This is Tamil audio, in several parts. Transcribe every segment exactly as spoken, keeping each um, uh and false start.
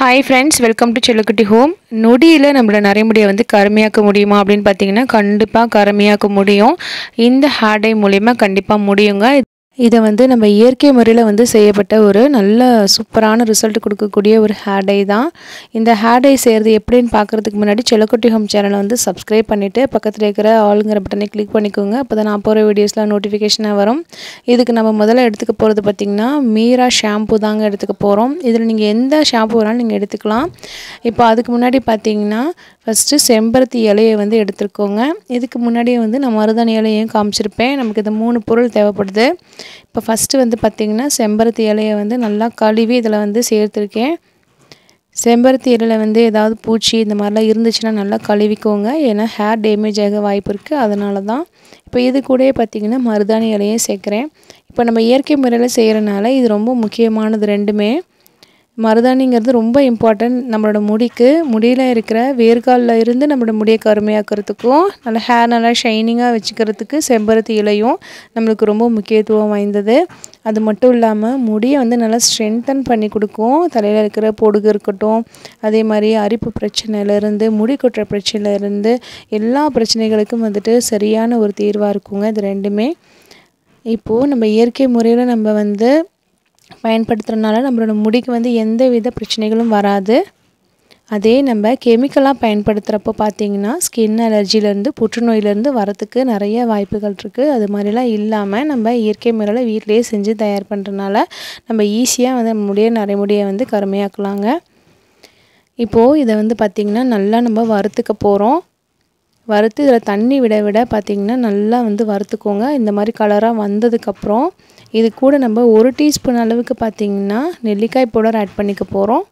Hi friends, welcome to Chellakutty Home. நொடியில் நம்மளோட நரைமுடியை வந்து கருமையாக்க முடியுமா அப்படின்னு பார்த்தீங்கன்னா கண்டிப்பாக கருமையாக்க முடியும். இந்த ஹேர் டை மூலமா கண்டிப்பாக முடியுங்க. இதை வந்து நம்ம இயற்கை முறையில் வந்து செய்யப்பட்ட ஒரு நல்ல சூப்பரான ரிசல்ட் கொடுக்கக்கூடிய ஒரு ஹேர் டை தான். இந்த ஹேர் டை செய்கிறது எப்படின்னு பார்க்குறதுக்கு முன்னாடி செல்லக்குட்டி ஹோம் சேனலை வந்து சப்ஸ்கிரைப் பண்ணிவிட்டு பக்கத்தில் இருக்கிற ஆளுங்கிற பட்டனை கிளிக் பண்ணிக்கோங்க. அப்போ தான் நான் போகிற வீடியோஸில் நோட்டிஃபிகேஷனாக வரும். இதுக்கு நம்ம முதல்ல எடுத்துக்க போகிறது பார்த்திங்கன்னா மீரா ஷாம்பு தாங்க எடுத்துக்க போகிறோம். இதில் நீங்கள் எந்த ஷாம்பு வேணாலும் நீங்கள் எடுத்துக்கலாம். இப்போ அதுக்கு முன்னாடி பார்த்திங்கன்னா ஃபஸ்ட்டு செம்பருத்தி இலையை வந்து எடுத்துருக்கோங்க. இதுக்கு முன்னாடியே வந்து நான் மருதாணி இலையையும் காமிச்சிருப்பேன். நமக்கு இந்த மூணு பொருள் தேவைப்படுது. இப்போ ஃபஸ்ட்டு வந்து பார்த்திங்கன்னா செம்பருத்தி இலையை வந்து நல்லா கழுவி இதில் வந்து சேர்த்துருக்கேன். செம்பருத்தி இலையில் வந்து ஏதாவது பூச்சி இந்த மாதிரிலாம் இருந்துச்சுன்னா நல்லா கழுவிக்கோங்க. ஏன்னா ஹேர் டேமேஜ் ஆக வாய்ப்பு இருக்குது, அதனால தான். இப்போ இது கூடயே பார்த்திங்கன்னா மருதாணி இலையும் சேர்க்குறேன். இப்போ நம்ம இயற்கை முறையில் செய்கிறனால இது ரொம்ப முக்கியமானது ரெண்டுமே. மருதாணிங்கிறது ரொம்ப இம்பார்ட்டன்ட் நம்மளோட முடிக்கு. முடியில் இருக்கிற வேர்காலில் இருந்து நம்மளோட முடியை கருமையாக்கிறதுக்கும் நல்லா ஹேர் நல்லா ஷைனிங்காக வச்சுக்கிறதுக்கு செம்பருத்தி இலையும் நம்மளுக்கு ரொம்ப முக்கியத்துவம் வாய்ந்தது. அது மட்டும் இல்லாமல் முடியை வந்து நல்லா ஸ்ட்ரென்தன் பண்ணி கொடுக்கும். தலையில் இருக்கிற பொடுகு இருக்கட்டும், அதே மாதிரி அரிப்பு பிரச்சனையிலேருந்து முடி கொட்டுற பிரச்சனையிலேருந்து எல்லா பிரச்சனைகளுக்கும் வந்துட்டு சரியான ஒரு தீர்வாக இருக்குங்க இது ரெண்டுமே. இப்போது நம்ம இயற்கை முறையில் நம்ம வந்து பயன்படுத்துகிறதுனால நம்மளோட முடிக்கு வந்து எந்த வித பிரச்சனைகளும் வராது. அதே நம்ம கெமிக்கலாக பயன்படுத்துகிறப்போ பார்த்திங்கன்னா ஸ்கின் அலர்ஜிலேருந்து புற்றுநோயிலேருந்து வரத்துக்கு நிறைய வாய்ப்புகள் இருக்குது. அது மாதிரிலாம் இல்லாமல் நம்ம இயற்கை முறையில் வீட்டிலேயே செஞ்சு தயார் பண்ணுறதுனால நம்ம ஈஸியாக வந்து முடிய நரைமுடியை வந்து கருமையாக்கலாங்க. இப்போது இதை வந்து பார்த்திங்கன்னா நல்லா நம்ம வறுத்துக்க போகிறோம். வறுத்து இதில் தண்ணி விட விட பார்த்திங்கன்னா நல்லா வந்து வறுத்துக்கோங்க. இந்த மாதிரி கலராக வந்ததுக்கப்புறம் இது கூட நம்ம ஒரு டீஸ்பூன் அளவுக்கு பார்த்திங்கன்னா நெல்லிக்காய் பவுடர் ஆட் பண்ணிக்க போகிறோம்.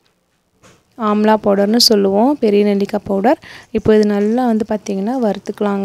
ஆம்லா பவுடர்னு சொல்லுவோம், பெரிய நெல்லிக்காய் பவுடர். இப்போ இது நல்லா வந்து பார்த்திங்கன்னா வறுத்துக்கலாங்க.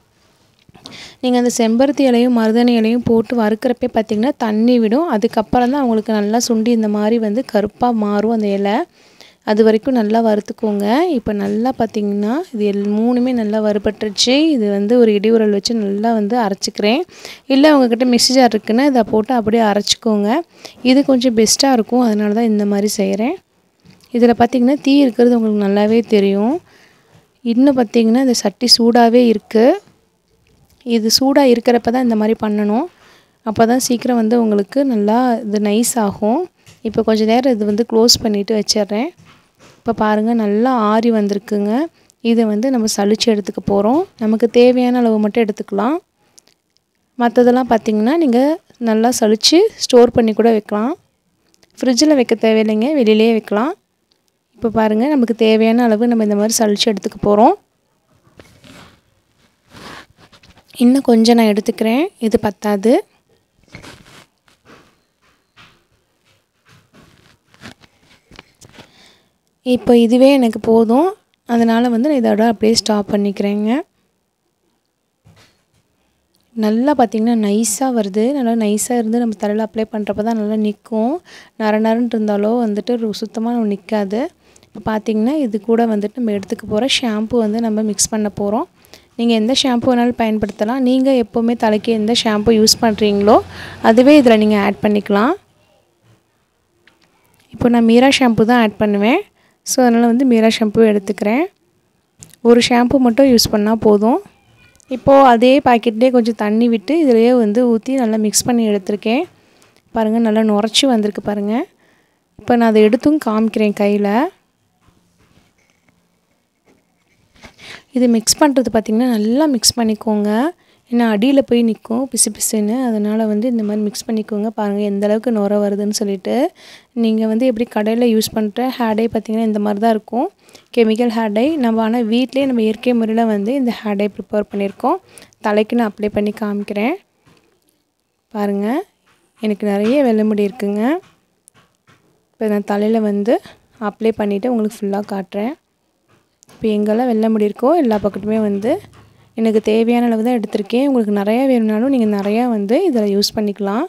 நீங்கள் அந்த செம்பருத்தி இலையும் மருதாணி இலையும் போட்டு வறுக்கிறப்பே பார்த்திங்கன்னா தண்ணி விடும். அதுக்கப்புறம் தான் அவங்களுக்கு நல்லா சுண்டி இந்த மாதிரி வந்து கருப்பாக மாறும் அந்த இலை. அது வரைக்கும் நல்லா வறுத்துக்கோங்க. இப்போ நல்லா பார்த்திங்கன்னா இது எல் மூணுமே நல்லா வறுபட்டுருச்சு. இது வந்து ஒரு இடி உரல் வச்சு நல்லா வந்து அரைச்சிக்கிறேன். இல்லை உங்கள்கிட்ட மிக்ஸி ஜார் இருக்குன்னா இதை போட்டு அப்படியே அரைச்சிக்கோங்க. இது கொஞ்சம் பெஸ்ட்டாக இருக்கும், அதனால தான் இந்த மாதிரி செய்கிறேன். இதில் பார்த்திங்கன்னா தீ இருக்கிறது உங்களுக்கு நல்லாவே தெரியும். இன்னும் பார்த்திங்கன்னா இந்த சட்டி சூடாகவே இருக்குது. இது சூடாக இருக்கிறப்ப தான் இந்த மாதிரி பண்ணணும். அப்போ தான் சீக்கிரம் வந்து உங்களுக்கு நல்லா இது நைஸ் ஆகும். இப்போ கொஞ்சம் நேரம் இது வந்து க்ளோஸ் பண்ணிவிட்டு வச்சிட்றேன். இப்போ பாருங்கள் நல்லா ஆறி வந்திருக்குங்க. இதை வந்து நம்ம சலிச்சு எடுத்துக்க போகிறோம். நமக்கு தேவையான அளவு மட்டும் எடுத்துக்கலாம். மற்றதெல்லாம் பார்த்திங்கன்னா நீங்கள் நல்லா சலிச்சு ஸ்டோர் பண்ணி கூட வைக்கலாம். ஃப்ரிட்ஜில் வைக்க தேவையில்லைங்க, வெளியிலே வைக்கலாம். இப்போ பாருங்கள் நமக்கு தேவையான அளவு நம்ம இந்த மாதிரி சலிச்சு எடுத்துக்க போகிறோம். இன்னும் கொஞ்சம் நான் எடுத்துக்கிறேன், இது பத்தாது. இப்போ இதுவே எனக்கு போதும், அதனால் வந்து நான் இதோட அப்படியே ஸ்டாப் பண்ணிக்கிறேங்க. நல்லா பார்த்திங்கன்னா நைஸாக வருது. நல்லா நைஸாக இருந்து நம்ம தலையில் அப்ளை பண்ணுறப்ப தான் நல்லா நிற்கும். நர நரன்னு இருந்தாலோ வந்துட்டு சுத்தமாக நம்ம நிற்காது. இப்போ பார்த்திங்கன்னா இது கூட வந்துட்டு நம்ம எடுத்துக்க போகிற ஷாம்பு வந்து நம்ம மிக்ஸ் பண்ண போகிறோம். நீங்கள் எந்த ஷாம்பு வேணாலும் பயன்படுத்தலாம். நீங்கள் எப்போவுமே தலைக்கு எந்த ஷாம்பு யூஸ் பண்ணுறீங்களோ அதுவே இதில் நீங்கள் ஆட் பண்ணிக்கலாம். இப்போ நான் மீரா ஷாம்பு தான் ஆட் பண்ணுவேன். ஸோ அதனால் வந்து மீரா ஷாம்பு எடுத்துக்கிறேன். ஒரு ஷாம்பு மட்டும் யூஸ் பண்ணால் போதும். இப்போது அதே பாக்கெட்லேயே கொஞ்சம் தண்ணி விட்டு இதிலையே வந்து ஊற்றி நல்லா மிக்ஸ் பண்ணி எடுத்திருக்கேன். பாருங்கள் நல்லா நுரைச்சி வந்திருக்கு பாருங்கள். இப்போ நான் அதை எடுத்தும் காமிக்கிறேன் கையில். இது மிக்ஸ் பண்ணுறது பார்த்திங்கன்னா நல்லா மிக்ஸ் பண்ணிக்கோங்க. ஏன்னா அடியில் போய் நிற்கும் பிசு பிசுன்னு, அதனால் வந்து இந்த மாதிரி மிக்ஸ் பண்ணிக்கோங்க. பாருங்கள் எந்த அளவுக்கு நுர வருதுன்னு சொல்லிட்டு. நீங்கள் வந்து எப்படி கடையில் யூஸ் பண்ணுற ஹேர் டை பார்த்திங்கன்னா இந்த மாதிரி தான் இருக்கும், கெமிக்கல் ஹேர் டை. நம்ம ஆனால் வீட்டிலே நம்ம இயற்கை முறையில் வந்து இந்த ஹேர் டை ப்ரிப்பேர் பண்ணியிருக்கோம். தலைக்கு நான் அப்ளை பண்ணி காமிக்கிறேன். பாருங்கள் எனக்கு நிறைய வெள்ளை முடி இருக்குங்க. இப்போ நான் தலையில் வந்து அப்ளை பண்ணிவிட்டு உங்களுக்கு ஃபுல்லாக காட்டுறேன். இப்போ எங்கெல்லாம் வெள்ளை முடி இருக்கோ எல்லா பக்கத்துமே வந்து எனக்கு தேவையான அளவு தான் எடுத்திருக்கேன். உங்களுக்கு நிறையா வேணும்னாலும் நீங்கள் நிறையா வந்து இதில் யூஸ் பண்ணிக்கலாம்.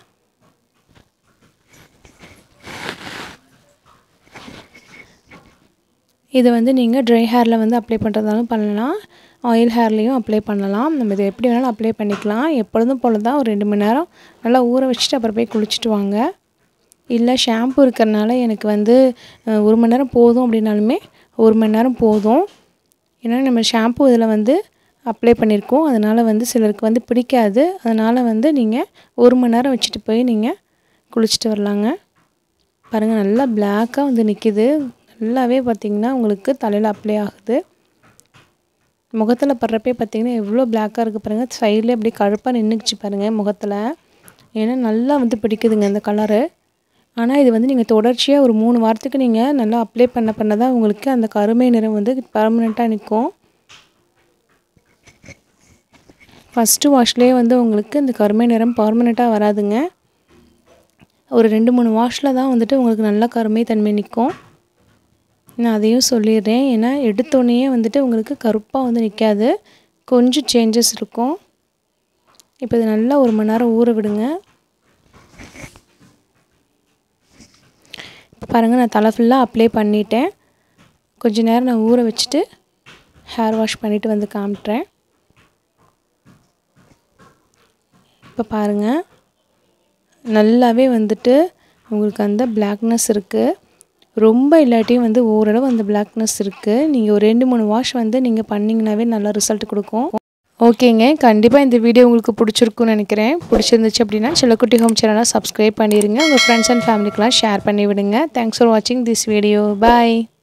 இதை வந்து நீங்கள் ட்ரை ஹேரில் வந்து அப்ளை பண்ணுறதாலும் பண்ணலாம், ஆயில் ஹேர்லேயும் அப்ளை பண்ணலாம். நம்ம இதை எப்படி வேணாலும் அப்ளை பண்ணிக்கலாம். எப்பொழுதும் போல் தான் ஒரு ரெண்டு மணி நேரம் நல்லா ஊற வச்சுட்டு அப்புறம் போய் குளிச்சுட்டு வாங்க. இல்லை ஷாம்பு இருக்கிறனால எனக்கு வந்து ஒரு மணி நேரம் போதும் அப்படின்னாலுமே ஒரு மணி நேரம் போதும். ஏன்னா நம்ம ஷாம்பு இதில் வந்து அப்ளை பண்ணியிருக்கோம். அதனால் வந்து சிலருக்கு வந்து பிடிக்காது. அதனால் வந்து நீங்கள் ஒரு மணி நேரம் வச்சுட்டு போய் நீங்கள் குளிச்சுட்டு வரலாங்க. பாருங்கள் நல்லா பிளாக்காக வந்து நிற்கிது. நல்லாவே பார்த்திங்கன்னா உங்களுக்கு தலையில் அப்ளை ஆகுது. முகத்தில் படுறப்பே பார்த்திங்கன்னா எவ்வளோ பிளாக்காக இருக்குது பாருங்கள். சைட்லேயே அப்படியே கருப்பாக நின்றுக்குச்சு பாருங்கள் முகத்தில். ஏன்னா நல்லா வந்து பிடிக்குதுங்க இந்த கலரு. ஆனால் இது வந்து நீங்கள் தொடர்ச்சியாக ஒரு மூணு வாரத்துக்கு நீங்கள் நல்லா அப்ளை பண்ண பண்ண தான் உங்களுக்கு அந்த கருமை நிறம் வந்து பர்மனெண்ட்டாக நிற்கும். ஃபஸ்ட்டு வாஷ்லேயே வந்து உங்களுக்கு இந்த கருமை நிறம் பர்மனெண்ட்டாக வராதுங்க. ஒரு ரெண்டு மூணு வாஷில் தான் வந்துட்டு உங்களுக்கு நல்லா கருமை தன்மை நிற்கும். நான் அதையும் சொல்லிடுறேன். ஏன்னா எடுத்தோடனே வந்துட்டு உங்களுக்கு கருப்பாக வந்து நிற்காது. கொஞ்சம் சேஞ்சஸ் இருக்கும். இப்போ இது நல்லா ஒரு மணி நேரம் ஊற விடுங்க. இப்போ பாருங்கள் நான் தலை ஃபுல்லாக அப்ளை பண்ணிட்டேன். கொஞ்சம் நேரம் நான் ஊற வச்சுட்டு ஹேர் வாஷ் பண்ணிவிட்டு வந்து காமிட்டுறேன். இப்போ பாருங்கள் நல்லாவே வந்துட்டு உங்களுக்கு அந்த பிளாக்னஸ் இருக்குது. ரொம்ப இல்லாட்டியும் வந்து ஓரளவு அந்த பிளாக்னஸ் இருக்குது. நீங்கள் ஒரு ரெண்டு மூணு வாஷ் வந்து நீங்கள் பண்ணிங்கனாவே நல்லா ரிசல்ட் கொடுக்கும். ஓகேங்க, கண்டிப்பாக இந்த வீடியோ உங்களுக்கு பிடிச்சிருக்குன்னு நினைக்கிறேன். பிடிச்சிருந்துச்சு அப்படின்னா செல்லக்குட்டி ஹோம் சேனலை சப்ஸ்கிரைப் பண்ணிடுங்க. உங்கள் ஃப்ரெண்ட்ஸ் அண்ட் ஃபேமிலிக்கெலாம் ஷேர் பண்ணி விடுங்க. தேங்க்ஸ் ஃபார் வாட்சிங் திஸ் வீடியோ. பாய்.